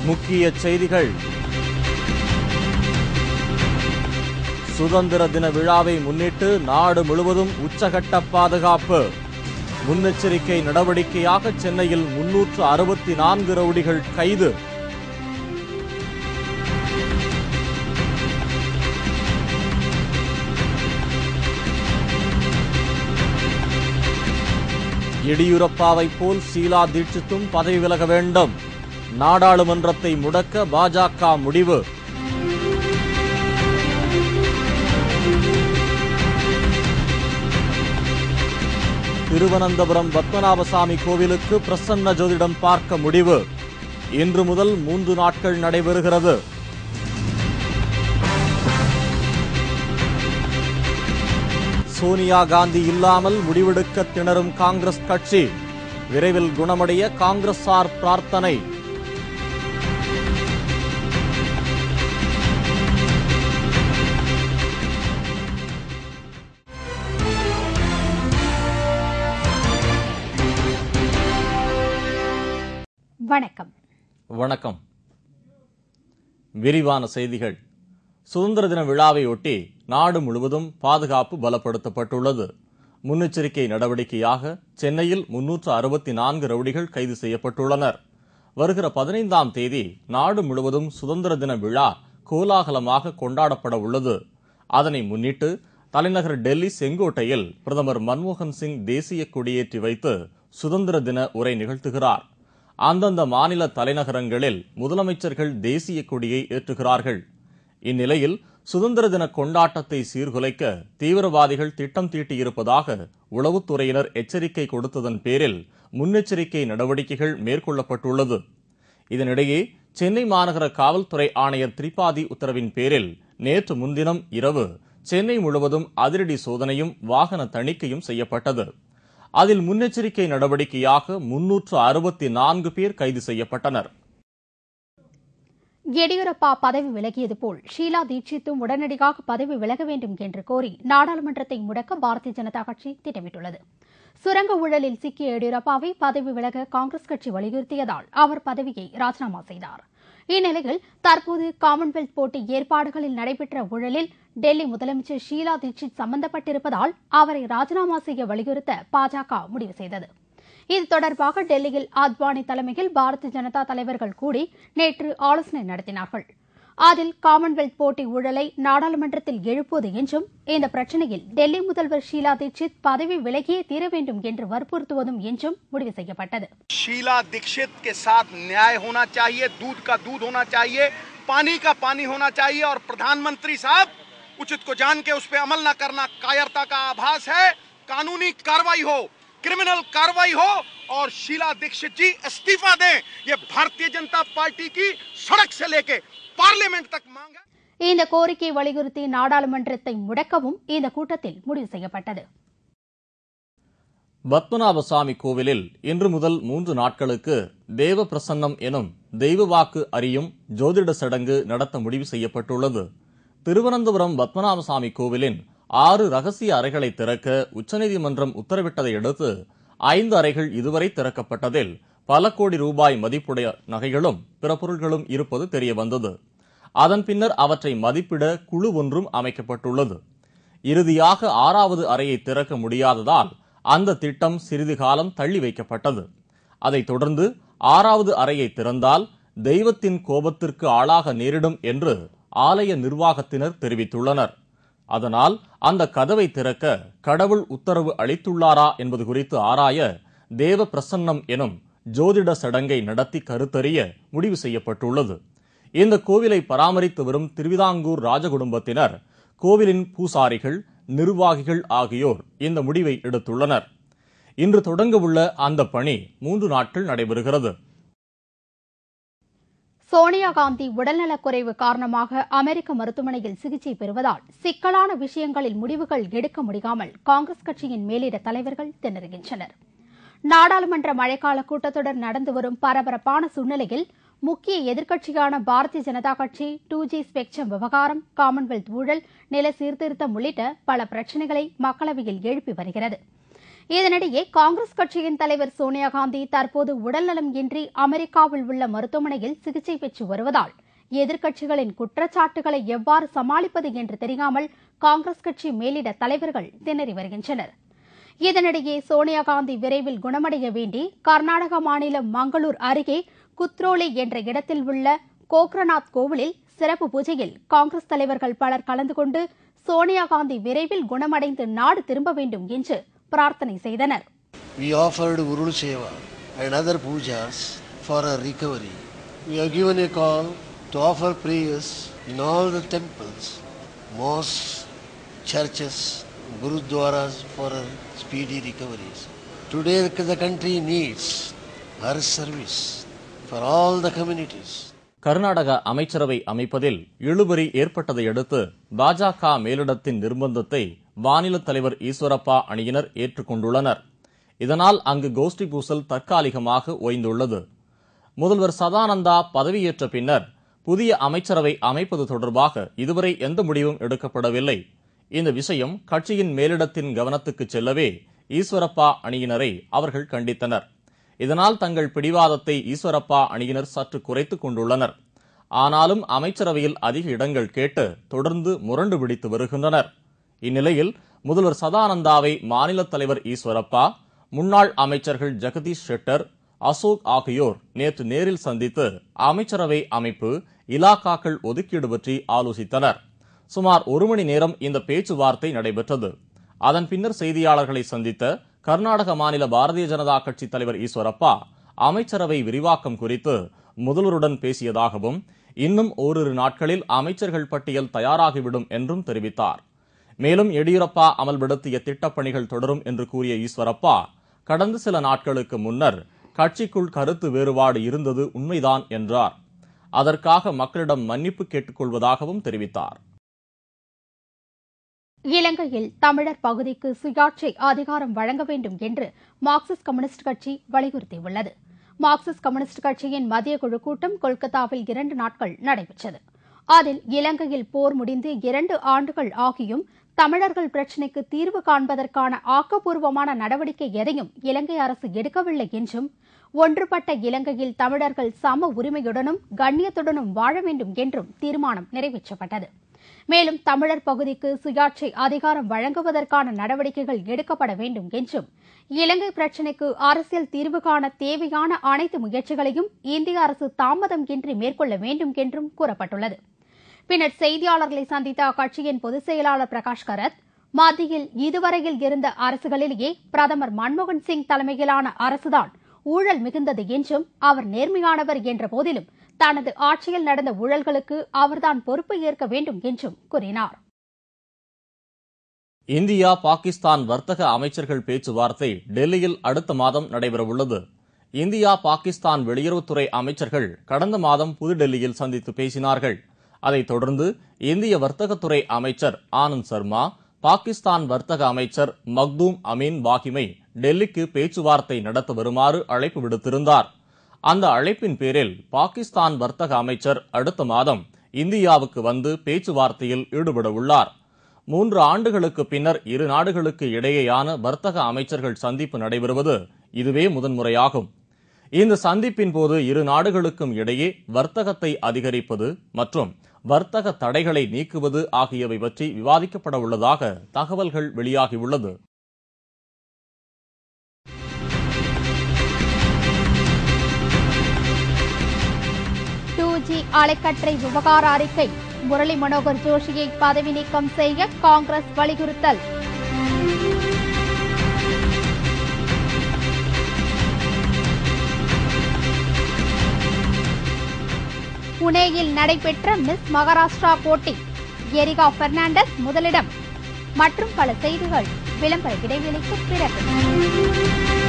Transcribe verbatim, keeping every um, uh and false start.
முக்கிய செய்திகள். சுதந்திர தின விழாவை முன்னிட்டு நாடு முழுவதும் உச்சகட்ட பாதுகாப்பு. முன்னெச்சரிக்கை நடவடிக்கையாக சென்னையில் முன்னூற்று அறுபத்தி நான்கு ரவுடிகள் கைது. எடியூரப்பாவை போல் ஷீலா தீட்சித்தும் பதவி விலக வேண்டும். நாடாளுமன்றத்தை முடக்க பாஜக முடிவு. திருவனந்தபுரம் பத்மநாபசாமி கோவிலுக்கு பிரசன்ன ஜோதிடம் பார்க்க முடிவு. இன்று முதல் மூன்று நாட்கள் நடைபெறுகிறது. சோனியா காந்தி இல்லாமல் முடிவெடுக்க திணறும் காங்கிரஸ் கட்சி. விரைவில் குணமடைய காங்கிரசார் பிரார்த்தனை. வணக்கம். வணக்கம். விரிவான செய்திகள். சுதந்திர தின விழாவையொட்டி நாடு முழுவதும் பாதுகாப்பு பலப்படுத்தப்பட்டுள்ளது. முன்னெச்சரிக்கை நடவடிக்கையாக சென்னையில் முன்னூற்று அறுபத்தி நான்கு ரவுடிகள் கைது செய்யப்பட்டுள்ளனர். வருகிற பதினைந்தாம் தேதி நாடு முழுவதும் சுதந்திர தின விழா கோலாகலமாக கொண்டாடப்பட உள்ளது. அதனை முன்னிட்டு தலைநகர் டெல்லி செங்கோட்டையில் பிரதமர் மன்மோகன் சிங் தேசிய கொடியேற்றி வைத்து சுதந்திர தின உரை நிகழ்த்துகிறார். அந்தந்த மாநில தலைநகரங்களில் முதலமைச்சர்கள் தேசிய கொடியை ஏற்றுகிறார்கள். இந்நிலையில் சுதந்திர தின கொண்டாட்டத்தை சீர்குலைக்க தீவிரவாதிகள் திட்டம் தீட்டியிருப்பதாக உளவுத்துறையினர் எச்சரிக்கை கொடுத்ததன் பேரில் முன்னெச்சரிக்கை நடவடிக்கைகள் மேற்கொள்ளப்பட்டுள்ளது. இதனிடையே சென்னை மாநகர காவல்துறை ஆணையர் திரிபாதி உத்தரவின் பேரில் நேற்று முன்தினம் இரவு சென்னை முழுவதும் அதிரடி சோதனையும் வாகன தணிக்கையும் செய்யப்பட்டது. அதில் முன்னெச்சரிக்கை நடவடிக்கையாக முன்னூற்று அறுபத்தி நான்கு பேர் கைது செய்யப்பட்டனர். எடியூரப்பா பதவி விலகியது போல் ஷீலா தீட்சித்தும் உடனடியாக பதவி விலக வேண்டும் என்று கோரி நாடாளுமன்றத்தை முடக்க பாரதிய ஜனதா கட்சி திட்டமிட்டுள்ளது. சுரங்க ஊழலில் சிக்கிய எடியூரப்பாவை பதவி விலக காங்கிரஸ் கட்சி வலியுறுத்தியதால் அவர் பதவியை ராஜினாமா செய்தார். இந்நிலையில் தற்போது காமன்வெல்த் போட்டி ஏற்பாடுகளில் நடைபெற்ற ஊழலில் டெல்லி முதலமைச்சர் ஷீலா தீட்சித் சம்பந்தப்பட்டிருப்பதால் அவரை ராஜினாமா செய்ய வலியுறுத்த பாஜக முடிவு செய்தது. இது தொடர்பாக டெல்லியில் அத்வானி தலைமையில் பாரதிய ஜனதா தலைவர்கள் கூடி நேற்று ஆலோசனை நடத்தினார்கள். அதில் காமன்வெல்த் போட்டி ஊழலை நாடாளுமன்றத்தில் எழுப்புவது என்றும் இந்த பிரச்சினையில் டெல்லி முதல்வர் ஷீலா தீட்சித் பதவி விலகியே தீர வேண்டும் என்று வற்புறுத்துவதும் என்றும் முடிவு செய்யப்பட்டது. ஷீலா दीक्षित के साथ न्याय होना चाहिए, दूध का दूध होना चाहिए, पानी का पानी होना चाहिए और प्रधानमंत्री साहब उचित को जान के उस पर अमल न करना कायरता का आभास है. कानूनी कार्रवाई हो, क्रिमिनल कार्रवाई हो और शीला दीक्षित जी इस्तीफा दें. ये भारतीय जनता पार्टी की सड़क से लेके பார்லிமெண்ட் தக் மாங்க. இந்த கோரிக்கை வலியுறுத்தி நாடாளுமன்றத்தை முடக்கவும் இந்த கூட்டத்தில் முடிவு செய்யப்பட்டது. பத்மநாபசாமி கோவிலில் இன்று முதல் மூன்று நாட்களுக்கு தேவ பிரசன்னம் எனும் தெய்வ வாக்கு அறியும் ஜோதிட சடங்கு நடத்த முடிவு செய்யப்பட்டுள்ளது. திருவனந்தபுரம் பத்மநாபசாமி கோவிலின் ஆறு ரகசிய அறைகளை திறக்க உச்சநீதிமன்றம் உத்தரவிட்டதை அடுத்து ஐந்து அறைகள் இதுவரை திறக்கப்பட்டதில் பல கோடி ரூபாய் மதிப்புடைய நகைகளும் பிற பொருட்களும் இருப்பது தெரியவந்தது. அதன் பின்னர் அவற்றை மதிப்பிட குழு ஒன்றும் அமைக்கப்பட்டுள்ளது. இறுதியாக ஆறாவது அறையை திறக்க முடியாததால் அந்த திட்டம் சிறிது காலம் தள்ளி வைக்கப்பட்டது. அதைத் தொடர்ந்து ஆறாவது அறையை திறந்தால் தெய்வத்தின் கோபத்திற்கு ஆளாக நேரிடும் என்று ஆலய நிர்வாகத்தினர் தெரிவித்துள்ளனர். அதனால் அந்த கதவை திறக்க கடவுள் உத்தரவு அளித்துள்ளாரா என்பது குறித்து ஆராய தேவ பிரசன்னம் எனும் ஜோதிட சடங்கை நடத்தி கருத்தறிய முடிவு செய்யப்பட்டுள்ளது. இந்த கோவிலை பராமரித்து வரும் திருவிதாங்கூர் ராஜகுடும்பத்தினர், கோவிலின் பூசாரிகள், நிர்வாகிகள் ஆகியோர் இந்த முடிவை எடுத்துள்ளனர். இன்று தொடங்கவுள்ள அந்த பணி மூன்று நாட்கள் நடைபெறுகிறது. சோனியா காந்தி உடல்நலக்குறைவு காரணமாக அமெரிக்க மருத்துவமனையில் சிகிச்சை பெறுவதால் சிக்கலான விஷயங்களில் முடிவுகள் எடுக்க முடியாமல் காங்கிரஸ் கட்சியின் மேலிட தலைவர்கள் திணறுகின்றனர். நாடாளுமன்ற மழைக்கால கூட்டத்தொடர் நடந்து வரும் பரபரப்பான சூழ்நிலையில் முக்கிய எதிர்க்கட்சியான பாரதிய ஜனதா கட்சி டூ ஜி ஸ்பெக்ட்ரம் விவகாரம், காமன்வெல்த் ஊழல், நில சீர்திருத்தம் உள்ளிட்ட பல பிரச்சினைகளை மக்களவையில் எழுப்பி வருகிறது. இதனிடையே காங்கிரஸ் கட்சியின் தலைவர் சோனியா காந்தி தற்போது உடல்நலம் இன்றி அமெரிக்காவில் உள்ள மருத்துவமனையில் சிகிச்சை பெற்று வருவதால் எதிர்க்கட்சிகளின் குற்றச்சாட்டுகளை எவ்வாறு சமாளிப்பது என்று தெரியாமல் காங்கிரஸ் கட்சி மேலிட தலைவர்கள் திணறி வருகின்றனர். இதனிடையே சோனியா காந்தி விரைவில் குணமடைய வேண்டி கர்நாடக மாநிலம் மங்களூர் அருகே குத்ரோலி என்ற இடத்தில் உள்ள கோக்ரநாத் கோவிலில் சிறப்பு பூஜையில் காங்கிரஸ் தலைவர்கள் பலர் கலந்து கொண்டு சோனியா காந்தி விரைவில் குணமடைந்து நாடு திரும்ப வேண்டும் என்று பிரார்த்தனை செய்தனர். We offered Urul Seva and other pujas for her recovery. We have given a call to offer prayers in all the temples, mosques, churches, gurudwaras for her speedy recoveries. Today the country needs her service for all the communities. Karnataka அமைச்சரவை அமைப்பதில் இழுபறி ஏற்பட்டதை அடுத்து பாஜக மேலிடத்தின் நிர்பந்தத்தை மாநில தலைவர் ஈஸ்வரப்பா அணியினர் ஏற்றுக்கொண்டுள்ளனர். இதனால் அங்கு கோஷ்டி பூசல் தற்காலிகமாக ஓய்ந்துள்ளது. முதல்வர் சதானந்தா பதவியேற்ற பின்னர் புதிய அமைச்சரவை அமைப்பது தொடர்பாக இதுவரை எந்த முடிவும் எடுக்கப்படவில்லை. இந்த விஷயம் கட்சியின் மேலிடத்தின் கவனத்துக்கு செல்லவே ஈஸ்வரப்பா அணியினரை அவர்கள் கண்டித்தனர். இதனால் தங்கள் பிடிவாதத்தை ஈஸ்வரப்பா அணியினர் சற்று குறைத்துக் கொண்டுள்ளனர். ஆனாலும் அமைச்சரவையில் அதிக இடங்கள் கேட்டு தொடர்ந்து முரண்டு பிடித்து வருகின்றனர். இந்நிலையில் முதல்வர் சதானந்தாவை மாநில தலைவர் ஈஸ்வரப்பா, முன்னாள் அமைச்சர்கள் ஜெகதீஷ் ஷெட்டர், அசோக் ஆகியோர் நேற்று நேரில் சந்தித்து அமைச்சரவை அமைப்பு, இலாக்காக்கள் ஒதுக்கீடு பற்றி ஆலோசித்தனர். சுமார் ஒரு மணி நேரம் இந்த பேச்சுவார்த்தை நடைபெற்றது. அதன் பின்னர் செய்தியாளர்களை சந்தித்த கர்நாடக மாநில பாரதிய ஜனதா கட்சி தலைவர் ஈஸ்வரப்பா அமைச்சரவை விரிவாக்கம் குறித்து முதல்வருடன் பேசியதாகவும் இன்னும் ஓரிரு நாட்களில் அமைச்சர்கள் பட்டியல் தயாராகிவிடும் என்றும் தெரிவித்தார். மேலும் எடியூரப்பா அமல்படுத்திய திட்டப்பணிகள் தொடரும் என்று கூறிய ஈஸ்வரப்பா, கடந்த சில நாட்களுக்கு முன்னர் கட்சிக்குள் கருத்து வேறுபாடு இருந்தது உண்மைதான் என்றார். அதற்காக மக்களிடம் மன்னிப்பு கேட்டுக் கொள்வதாகவும் தெரிவித்தார். இலங்கையில் தமிழர் பகுதிக்கு சுயாட்சி அதிகாரம் வழங்க வேண்டும் என்று மார்க்சிஸ்ட் கம்யூனிஸ்ட் கட்சி வலியுறுத்தியுள்ளது. மார்க்சிஸ்ட் கம்யூனிஸ்ட் கட்சியின் மத்திய குழு கூட்டம் கொல்கத்தாவில் இரண்டு நாட்கள் நடைபெற்றது. அதில் இலங்கையில் போர் முடிந்து இரண்டு ஆண்டுகள் ஆகியும் தமிழர்கள் பிரச்சினைக்கு தீர்வு காண்பதற்கான ஆக்கப்பூர்வமான நடவடிக்கை எதையும் இலங்கை அரசு எடுக்கவில்லை என்றும், ஒன்றுபட்ட இலங்கையில் தமிழர்கள் சம உரிமையுடனும் கண்ணியத்துடனும் வாழ வேண்டும் என்றும் தீர்மானம் நிறைவேற்றப்பட்டது. மேலும் தமிழர் பகுதிக்கு சுயாட்சி அதிகாரம் வழங்குவதற்கான நடவடிக்கைகள் எடுக்கப்பட வேண்டும் என்றும், இலங்கை பிரச்சினைக்கு அரசியல் தீர்வு காண தேவையான அனைத்து முயற்சிகளையும் இந்திய அரசு தாமதம் இன்றி மேற்கொள்ள வேண்டும் என்றும் கூறப்பட்டுள்ளது. பின்னர் செய்தியாளர்களை சந்தித்த அக்கட்சியின் பொதுச் செயலாளர் பிரகாஷ் கரத், மத்தியில் இதுவரையில் இருந்த அரசுகளிலேயே பிரதமர் மன்மோகன் சிங் தலைமையிலான அரசுதான் ஊழல் மிகுந்தது என்றும், அவர் நேர்மையானவர் என்ற போதிலும் தனது ஆட்சியில் நடந்த ஊழல்களுக்கு அவர்தான் பொறுப்பை ஏற்க வேண்டும் என்றும் கூறினார். இந்தியா பாகிஸ்தான் வர்த்தக அமைச்சர்கள் பேச்சுவார்த்தை டெல்லியில் அடுத்த மாதம் நடைபெறவுள்ளது. இந்தியா பாகிஸ்தான் வெளியுறவுத்துறை அமைச்சர்கள் கடந்த மாதம் புதுடெல்லியில் சந்தித்து பேசினார்கள். அதைத் தொடர்ந்து இந்திய வர்த்தகத்துறை அமைச்சர் ஆனந்த் சர்மா, பாகிஸ்தான் வர்த்தக அமைச்சர் மக்தூம் அமீன் வாகிமை டெல்லிக்கு பேச்சுவார்த்தை நடத்த வருமாறு அழைப்பு விடுத்திருந்தார். அந்த அழைப்பின் பேரில் பாகிஸ்தான் வர்த்தக அமைச்சர் அடுத்த மாதம் இந்தியாவுக்கு வந்து பேச்சுவார்த்தையில் ஈடுபட உள்ளார். மூன்று ஆண்டுகளுக்கு பின்னர் இரு நாடுகளுக்கு இடையேயான வர்த்தக அமைச்சர்கள் சந்திப்பு நடைபெறுவது இதுவே முதன்முறையாகும். இந்த சந்திப்பின் போது இரு நாடுகளுக்கும் இடையே வர்த்தகத்தை அதிகரிப்பது மற்றும் வர்த்தக தடைகளை நீக்குவது ஆகியவை பற்றி விவாதிக்கப்பட உள்ளதாக தகவல்கள் வெளியாகியுள்ளது. டூ ஜி அலைக்கற்றை விவகார அறிக்கை, முரளி மனோகர் ஜோஷியை பதவி நீக்கம் செய்ய காங்கிரஸ் வலியுறுத்தல். புனேயில் நடைபெற்ற மிஸ் மகாராஷ்டிரா போட்டி, எரிகா பெர்னாண்டஸ் முதலிடம். மற்றும் பல செய்திகள் விளம்பர இடைவெளிக்கு பிறகு.